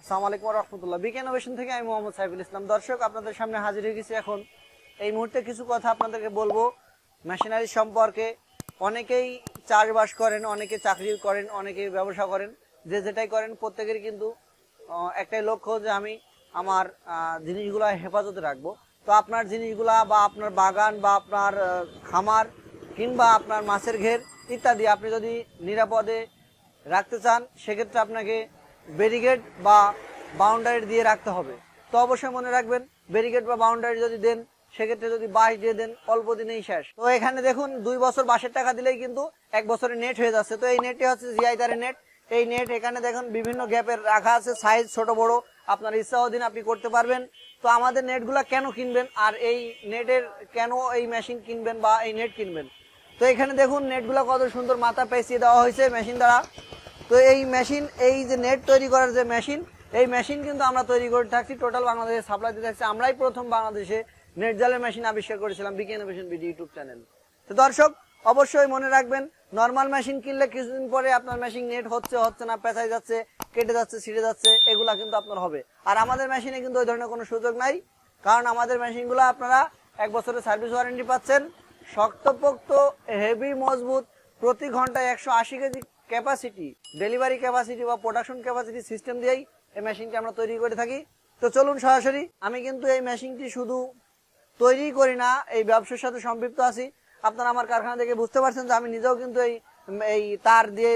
আসসালামু আলাইকুম ওয়া রাহমাতুল্লাহ। বিকে ইনোভেশন থেকে আমি মোহাম্মদ সাইফুল ইসলাম। দর্শক, আপনাদের সামনে হাজির হয়ে গেছি। এখন এই মুহূর্তে কিছু কথা আপনাদেরকে বলবো মেশিনারি সম্পর্কে। অনেকেই চাষবাস করেন, অনেকে চাকরি করেন, অনেকে ব্যবসা করেন, যে যেটাই করেন প্রত্যেকেরই কিন্তু একটাই লক্ষ্য যে আমি আমার জিনিসগুলা হেফাজতে রাখবো। তো আপনার জিনিসগুলা বা আপনার বাগান বা আপনার খামার কিংবা আপনার মাছের ঘের ইত্যাদি আপনি যদি নিরাপদে রাখতে চান, সেক্ষেত্রে আপনাকে ব্যারিকেড বা বাউন্ডারি দিয়ে রাখতে হবে। তো অবশ্যই মনে রাখবেন, ব্যারিকেড বা বাউন্ডারি যদি দেন, সেক্ষেত্রে যদি বাঁশ দিয়ে দেন, অল্প দিনেই শেষ। তো এখানে দেখুন 2 বছর বাঁশের টাকা দিলেই কিন্তু 1 বছরের নেট হয়ে যাচ্ছে। তো এই নেটটি হচ্ছে জিআই তারের নেট। এই নেট এখানে দেখুন বিভিন্ন গ্যাপের রাখা আছে, সাইজ ছোট বড় আপনার ইচ্ছা অধীন আপনি করতে পারবেন। তো আমাদের নেটগুলা কেন কিনবেন আর এই নেটের কেন এই মেশিন কিনবেন বা এই নেট কিনবেন, তো এখানে দেখুন নেটগুলা কত সুন্দর মাথা পেঁচিয়ে দেওয়া হয়েছে মেশিন দ্বারা। তো এই মেশিন, এই যে নেট তৈরি করার যে মেশিন, এই মেশিন কিন্তু আমরা তৈরি করে থাকছি, টোটাল বাংলাদেশে সাপ্লাই দিয়ে থাকছি। আমরাই প্রথম বাংলাদেশে নেট জালের মেশিন আবিষ্কার করেছিলাম BK innovation BD YouTube channel. তো দর্শক, অবশ্যই মনে রাখবেন, নর্মাল মেশিন কিনলে কিছুদিন পরে আপনার মেশিন নেট হচ্ছে না, পেঁচাই যাচ্ছে, কেটে যাচ্ছে, ছিঁড়ে যাচ্ছে, এগুলা কিন্তু আপনার হবে। আর আমাদের মেশিনে কিন্তু ওই ধরনের কোনো সুযোগ নাই, কারণ আমাদের মেশিনগুলো আপনারা 1 বছরের সার্ভিস ওয়ারেন্টি পাচ্ছেন। শক্তপোক্ত, হেভি, মজবুত, প্রতি ঘন্টায় 180 কেজি ক্যাপাসিটি, ডেলিভারি ক্যাপাসিটি বা প্রোডাকশন ক্যাপাসিটি সিস্টেম দিয়েই এই মেশিনটি আমরা তৈরি করে থাকি। তো চলুন সরাসরি, আমি কিন্তু এই মেশিনটি শুধু তৈরি করি না, এই ব্যবসার সাথে সম্পৃক্ত আছি। আপনারা আমার কারখানা থেকে বুঝতে পারছেন যে আমি নিজেও কিন্তু এই তার দিয়ে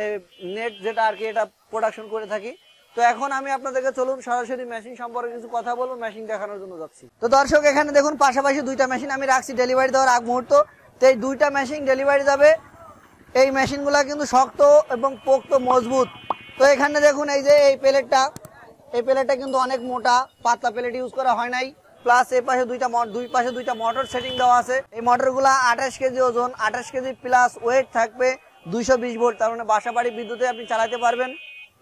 নেট যেটা আর কি, এটা প্রোডাকশন করে থাকি। তো এখন আমি আপনাদেরকে চলুন সরাসরি মেশিন সম্পর্কে কিছু কথা বলবো, মেশিন দেখানোর জন্য যাচ্ছি। তো দর্শক, এখানে দেখুন পাশাপাশি 2টা মেশিন আমি রাখছি ডেলিভারি দেওয়ার আগ মুহূর্ত। তো এই 2টা মেশিন ডেলিভারি যাবে। এই মেশিনগুলা কিন্তু শক্ত এবং পোক্ত, মজবুত। তো এখানে দেখুন এই যে এই প্লেটটা কিন্তু অনেক মোটা, পাতলা প্লেট ইউজ করা হয় নাই। প্লাস এই পাশে দুই পাশে দুইটা মোটর সেটিং দেওয়া আছে। এই মোটরগুলা 28 কেজি ওজন, 28 কেজি প্লাস ওয়েট থাকবে 220 ভোল্ট, তার মানে বাসা বাড়ি বিদ্যুতে আপনি চালাতে পারবেন।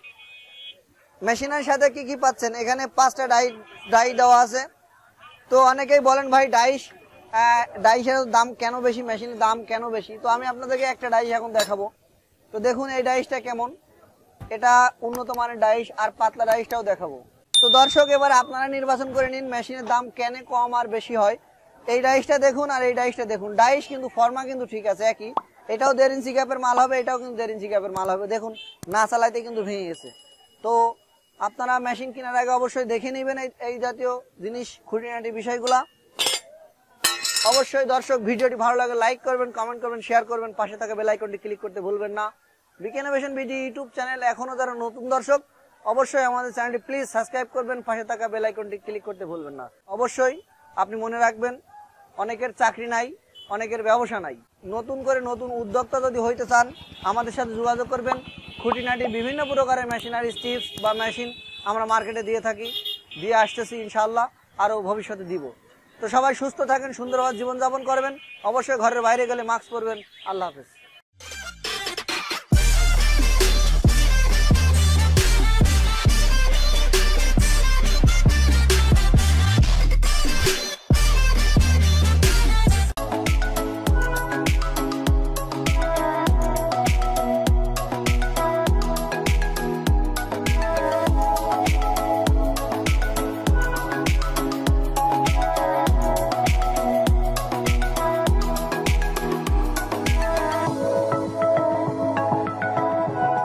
মেশিনের সাথে কি কি পাচ্ছেন, এখানে 5টা ডাই দেওয়া আছে। তো অনেকেই বলেন ভাই ডাইসের দাম কেন বেশি, মেশিনের দাম কেন বেশি। তো আমি আপনাদেরকে একটা ডাইস এখন দেখাবো। তো দেখুন এই ডাইসটা কেমন, এটা উন্নত মানের ডাইস, আর পাতলা ডাইসটাও দেখাবো। তো দর্শক, এবার আপনারা নির্বাচন করে নিন মেশিনের দাম কেন কম আর বেশি হয়। এই ডাইসটা দেখুন আর এই ডাইসটা দেখুন, ডাইস কিন্তু ফর্মা কিন্তু ঠিক আছে একই। এটাও 1.5 ইঞ্চি গ্যাপের মাল হবে, এটাও কিন্তু 1.5 ইঞ্চি গ্যাপের মাল হবে। দেখুন না চালাইতে কিন্তু ভেঙে গেছে। তো আপনারা মেশিন কেনার আগে অবশ্যই দেখে নেবেন এই জাতীয় জিনিস, খুঁটিনাটি বিষয়গুলা। অবশ্যই দর্শক, ভিডিওটি ভালো লাগে লাইক করবেন, কমেন্ট করবেন, শেয়ার করবেন, পাশে থাকা বেল আইকনটি ক্লিক করতে ভুলবেন না। BK innovation BD YouTube channel এখনো যারা নতুন দর্শক, অবশ্যই আমাদের চ্যানেলটি প্লিজ সাবস্ক্রাইব করবেন, পাশে থাকা বেল আইকনটি ক্লিক করতে ভুলবেন না। অবশ্যই আপনি মনে রাখবেন, অনেকের চাকরি নাই, অনেকের ব্যবসা নাই। নতুন করে নতুন উদ্যোক্তা যদি হইতে চান, আমাদের সাথে যোগাযোগ করবেন। খুঁটিনাটি বিভিন্ন প্রকারের মেশিনারি টিপস বা মেশিন আমরা মার্কেটে দিয়ে আসতেছি, ইনশাআল্লাহ আরও ভবিষ্যতে দিব। তো সবাই সুস্থ থাকেন, সুন্দরভাবে জীবনযাপন করবেন। অবশ্যই ঘরের বাইরে গেলে মাস্ক পরবেন। আল্লাহ হাফেজ।